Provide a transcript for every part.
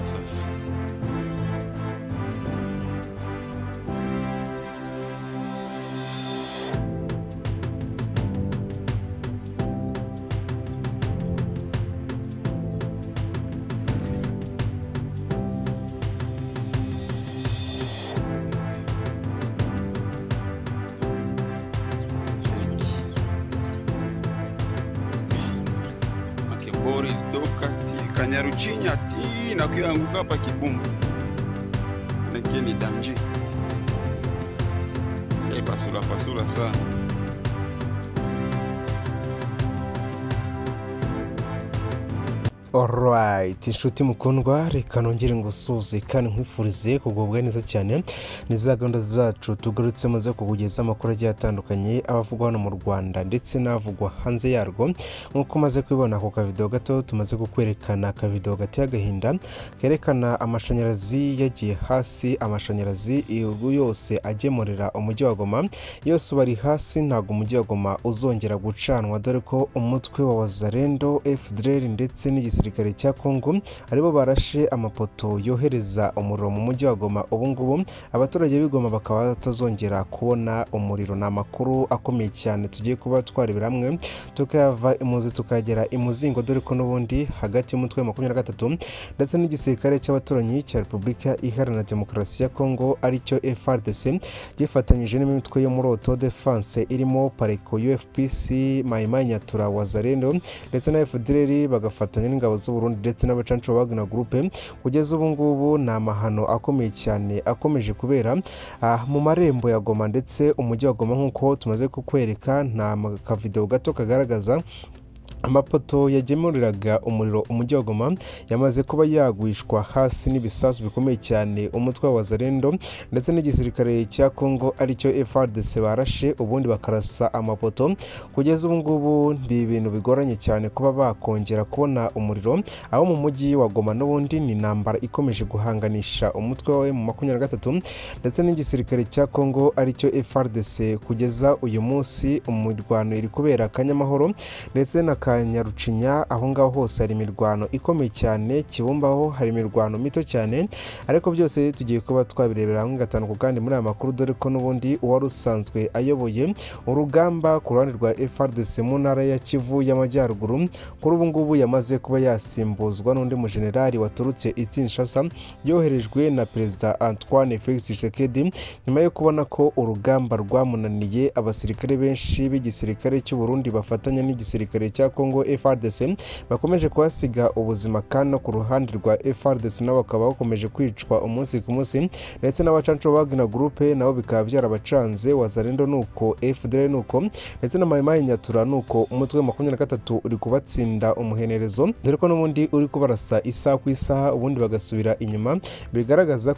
sasa. Bori litoka ti kanyaruchinya ti na kuanguka hapa kibumbu. Lakini danger. Pasula sana. Alright, inshuti mukundwa, reka nongere ngusuze kandi nkwifurize kugubwa neza cyane. Ni za gahunda zacu tugarutse maze kugugeza amakuru agiye atandukanye abavugwa hano mu Rwanda ndetse n'avugwa hanze yarwo. Nkuko maze kwibona ku kavideo gato tumaze kukwerekana akavideo gateye agahinda kerekana amashanyarazi yagiye hasi, amashanyarazi yose agemurira umujyi wa Goma yose bari hasi, ntago umujyi wa Goma uzongera gucanwa dore ko umutwe wa Wazalendo, FDLR ndetse n'igisi gisirikare cya Kongo aribo barashe amapoto yohereza umuriro mu mujyi wa Goma. Ubu ngubu abaturage b'Igoma bakaba batazongera kubona umuriro. Na makuru akomeye cyane tugiye kuba twarebera hamwe tukava imuzi tukagera imuzingo dore ko n'ubundi hagati y'umutwe wa 23 ndetse n'igisirikare cy'abaturanyi cya Repubulika Iharanira Demokarasi ya Kongo aricyo FARDC gifatanyije n'imitwe yo muri Auto Defense irimo Pareko, UFPC, Maimai Nyatura, Wazalendo ndetse na FDLR bagafatanya n'ingabo z'u Burundi ndetse n'abacancu Wagner Group. Kugeza ubu ngubu ni amahano akomeye cyane akomeje kubera mu marembo ya Goma ndetse umujyi wa Goma nk'uko tumaze kukwereka. Nta kavideo gato kagaragaza amapoto yagemuriraga umuriro umujyi wa Goma yamaze kuba yagwishwa hasi n'ibisasu bikomeye cyane. Umutwe wa Wazalendo ndetse n'igisirikare cya Kongo aricyo FARDC barashe ubundi bakarasa amapoto. Kugeza ubu ngubu ibintu bigoranye cyane kuba bakongera kubona umuriro aho mu mujyi wa Goma. N'ubundi ni intambara ikomeje guhanganisha umutwe wa M23 ndetse n'igisirikare cya Kongo aricyo FARDC. Kugeza uyu munsi umurwano iri kubera Kanyamahoro ndetse na Nyarucinya, aho ngaho hose hari imirwano ikomeye cyane. Kibumbaho hari imirwano mito cyane, ariko byose tugiye kuba twabirebera hamwe gatanu ku kandi muri aya makuru dore ko n'ubundi uwari usanzwe ayoboye urugamba ku ruhande rwa FARDC mu ntara ya Kivu y'Amajyaruguru kuri ubu ngubu yamaze kuba yasimbuzwa n'undi mujenerali waturutse i Kinshasa yoherejwe na Perezida Antoine Felix Tshisekedi nyuma yo kubona ko urugamba rwamunaniye. Abasirikare benshi b'igisirikare cy'u Burundi bafatanya n'igisirikare cya Kongo FARDC bakomeje kuhasiga ubuzima, kandi no ku ruhande rwa FARDC nabo bakaba bakomeje kwicwa umunsi ku munsi ndetse n'abacancu Wagner Group nabo bikaba byarabacanze. Wazalendo nuko, FDLR nuko ndetse na Maimai Nyatura nuko. Umutwe wa 23 uri kubatsinda umuhenerezo dore ko n'ubundi uri kubarasa isaha ku isaha ubundi bagasubira inyuma. Bigaragaza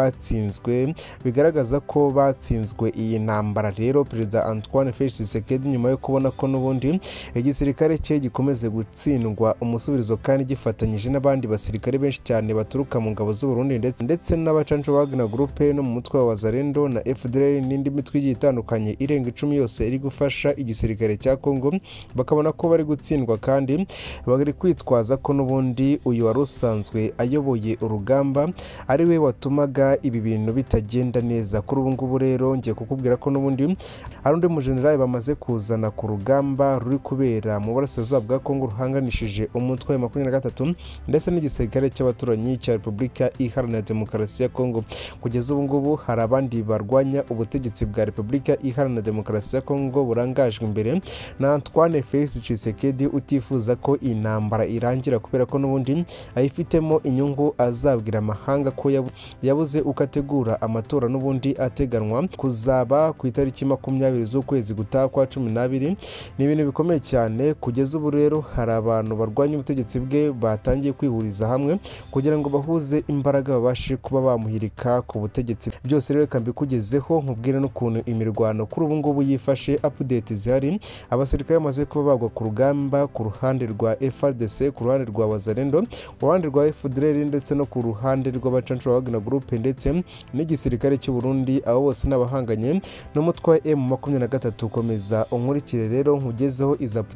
ko batsinzwe iyi ntambara. Rero Perezida Antoine Felix Tshisekedi nyuma yo kubona ko n'ubundi igisirikare cye gikomeze gutsindwa umusubirizo kandi gifatanyije n'abandi basirikare benshi cyane baturuka mu ngabo z'u Burundi ndetse n'abacancu Wagner Group no mu mutwe wa Wazalendo na FDLR n'indi mitwe igiye itandukanye irenga 10 yose iri gufasha igisirikare cya Kongo, bakabona ko bari gutsindwa kandi bari kwitwaza ko n'ubundi uyu wari usanzwe ayoboye urugamba ari we watumaga ibi bintu bitagenda neza. Kuri ubu ngubu rero ngiye kukubwira ko n'ubundi hari undi mujenerali bamaze kuzana ku rugamba ruri kubera mu burasirazuba bwa Kongo ruhanganishije umutwe wa 23 ndetse n'igisirikare cy'abaturanyi cya Repubulika Iharanira Demokarasi ya Kongo. Kugeza ubu ngubu hari abandi barwanya ubutegetsi bwa Repubulika Iharanira Demokarasi ya Kongo burangajwe imbere na Antoine Felix Tshisekedi utifuza ko intambara irangira kubera ko n'ubundi ayifitemo inyungu. Azabwira amahanga ko yabuze ukategura amatora n'ubundi ateganwa kuzaba ku itariki 20 z'ukwezi gutaha kwa 12. Ni ibintu bikomeye cyane. Kugeza ubu rero hari abantu barwanya ubutegetsi bwe batangiye kwihuriza hamwe kugira ngo bahuze imbaraga babashe kuba bamuhirika ku butegetsi. Byose rero kandi kugezeho nkubwira n'ukuntu imirwano kuri ubu ngubu yifashe. Update zihari, abasirikare bamaze kuba bagwa ku rugamba ku ruhande rwa FARDC, ku ruhande rwa Wazalendo, ku ruhande rwa FDLR ndetse no ku ruhande rw'abacancu Wagner Group ndetse n'igisirikare cy'u Burundi. Abo bose n'abahanganye n'umutwe wa M23. Komeza unkurikire rero nkugezeho iza update news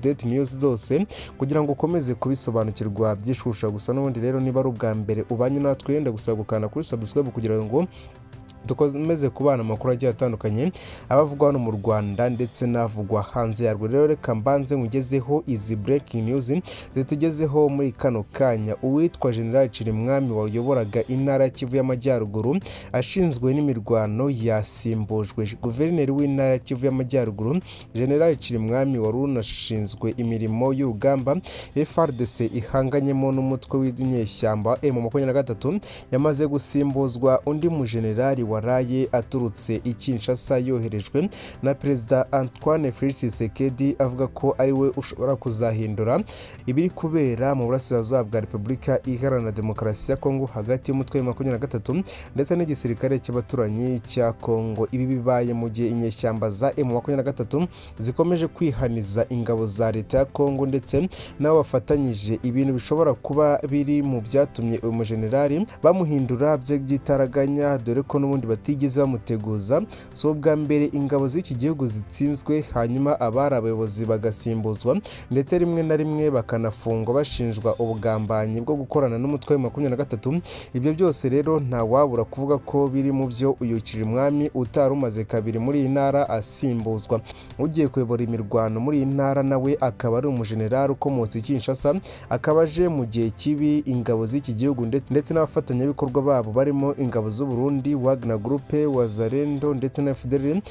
zose kugira ngo ukomeze kubisobanukirwa byishusha. Gusa n'ubundi rero niba ari ubwa mbere ubanye natwe yenda gusaba gukanda kuri subscribe kugira ngo dukomeze kubana amakuru agiye atandukanye abavugwa hano mu Rwanda ndetse n'avugwa hanze yarwo. Rero reka mbanze mugezeho izi breaking news zitugezeho muri kano kanya. Uwitwa General Chirimwami wayoboraga intara ya Kivu y'Amajyaruguru ashinzwe n'imirwano yasimbujwe. Guverineri w'intara ya Kivu y'Amajyaruguru General Chirimwami wari unashinzwe imirimo y'urugamba FARDC ihanganyemo n'umutwe w'inyeshyamba M23 yamaze gusimbuzwa undi mujenerali waraye aturutse i Kinshasa yoherejwe na Perezida Antoine Felix Tshisekedi avuga ko ari we ushobora kuzahindura ibiri kubera mu burasirazuba bwa Repubulika Iharanira Demokarasi ya Kongo hagati y'umutwe wa 23 ndetse n'igisirikare cy'abaturanyi cya Kongo. Ibi bibaye mu gihe inyeshyamba za M23 zikomeje kwihaniza ingabo za leta ya Kongo ndetse nabo bafatanyije ibintu bishobora kuba biri mu byatumye uyu mujenerali bamuhindura by'igitaraganya, dore ko n'ubundi batigeze bamuteguza. So bwa mbere ingabo z'iki gihugu zitsinzwe hanyuma abari abayobozi bagasimbuzwa ndetse rimwe na rimwe bakanafungwa bashinjwa ubugambanyi bwo gukorana n'umutwe wa 23. Ibyo byose rero nta wabura kuvuga ko biri mu byo uyu Chirimwami utarumaze kabiri muri iyi ntara asimbuzwa. Ugiye kuyobora imirwano muri iyi ntara nawe akaba ari umujenerali ukomotse i Kinshasa, akaba aje mu gihe kibi ingabo z'iki gihugu ndetse n'abafatanyabikorwa babo barimo ingabo z'u Burundi, Wagner Group, Wazalendo ndetse na FDLR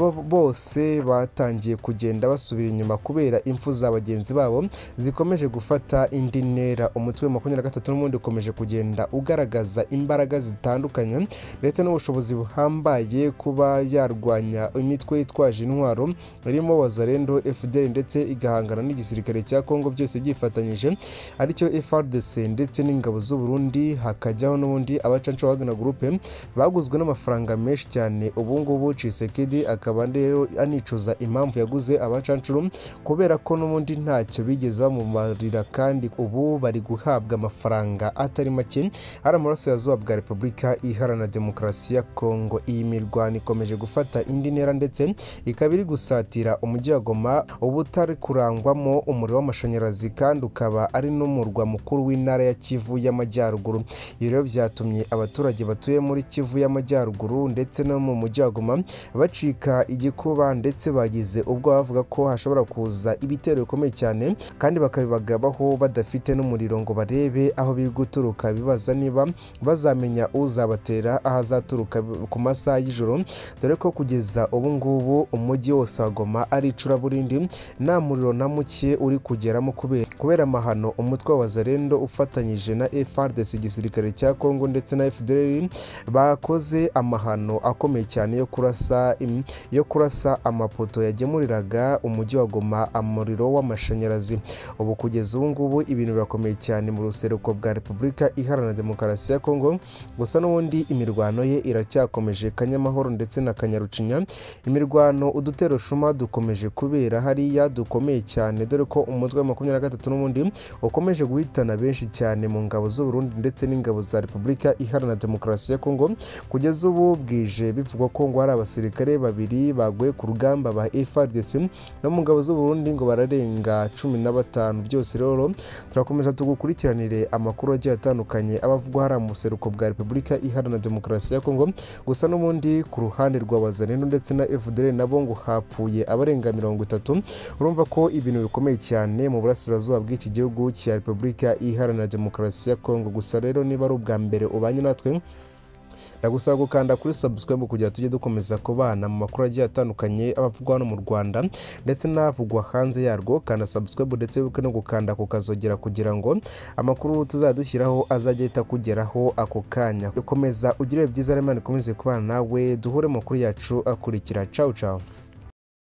bose batangiye kugenda basubira inyuma kubera impfu za bagenzi babo zikomeje gufata indi ntera. Umutwe wa 23 n'ubundi ukomeje kugenda ugaragaza imbaraga zitandukanye ndetse n'ubushobozi buhambaye kuba yarwanya imitwe yitwaje intwaro irimo Wazalendo, FDLR ndetse igahangana n'igisirikare cya Kongo byose byifatanyije aricyo FARDC ndetse n'ingabo z'u Burundi. Hakajyaho n'ubundi abacancu Wagner Group baguzwe n'amafaranga menshi cyane. Ubu ngubu Tshisekedi akaba rero anicuza impamvu yaguze abacancuru kubera ko n'ubundi ntacyo bigeze bamumarira kandi ubu bari guhabwa amafaranga atari make ari amurasirazuba bwa Repubulika Iharanira Demokarasi ya Kongo. Iyi mirwano ikomeje gufata indi ntera ndetse ikaba iri gusatira umujyi wa Goma ubu utari kurangwamo umuriro w'amashanyarazi kandi ukaba ari n'umurwa mukuru w'intara ya Kivu y'Amajyaruguru. Ibi rero byatumye abaturage batuye muri Kivu y'Amajyaruguru ndetse no mu mujyi wa Goma bacika igikuba ndetse bagize ubwo bavuga ko hashobora kuza ibitero bikomeye cyane kandi bakabibagabaho badafite n'umuriro ngo barebe aho biri guturuka. Bibaza niba bazamenya uzabatera aho azaturuka ku masaha y'ijoro, dore ko kugeza ubu ngubu umujyi wose wa Goma ari icuraburindi, nta muriro na muke uri kugeramo kubera amahano umutwe wa Wazalendo ufatanyije na FARDC igisirikare cya Kongo ndetse na FDLR bakoze amahano akomeye cyane yo kurasa amapoto yagemuriraga umujyi wa Goma umuriro w'amashanyarazi. Ubu kugeza ubu ngubu ibintu birakomeye cyane mu ruseruko bwa Repubulika Iharanira Demokarasi ya Kongo. Gusa n'ubundi imirwano ye iracyakomeje Kanyamahoro ndetse na Kanyarucinya. Imirwano udutero shuma dukomeje kubera hariya dukomeye cyane, dore ko umutwe wa 23 n'ubundi ukomeje guhitana benshi cyane mu ngabo z'u Burundi ndetse n'ingabo za Repubulika Iharanira Demokarasi ya Kongo. Kugeza ubu bwije bivugwa ko ngo hari abasirikare babiri baguye ku rugamba ba FARDC no mu ngabo z'u Burundi ngo bararenga 15. Byose rero turakomeje tugukurikiranire amakuru agiye atandukanye abavugwa hari mu seruko bwa Repubulika Iharanira Demokarasi ya Kongo. Gusa n'ubundi ku ruhande rwa Wazalendo ndetse na FDLR nabo ngo hapfuye abarenga 30. Urumva ko ibintu bikomeye cyane mu burasirazuba bw'iki gihugu cya Repubulika Iharanira Demokarasi ya Kongo. Gusa rero niba ari ubwa mbere ubanye natwe ndagusaba gukanda kuri subscribe kugira tujye dukomeza kubana mu makuru agiye atandukanye abavugwa hano mu Rwanda ndetse n'avugwa hanze yarwo. Kanda subscribe ndetse wibuke no gukanda ku kazogera kugira ngo amakuru tuzadushyiraho azajye kugeraho ako kanya. Ukomeza ugire byiza, Imana ikomeze kubana nawe, duhure mu makuru yacu akurikira. Ciao ciao.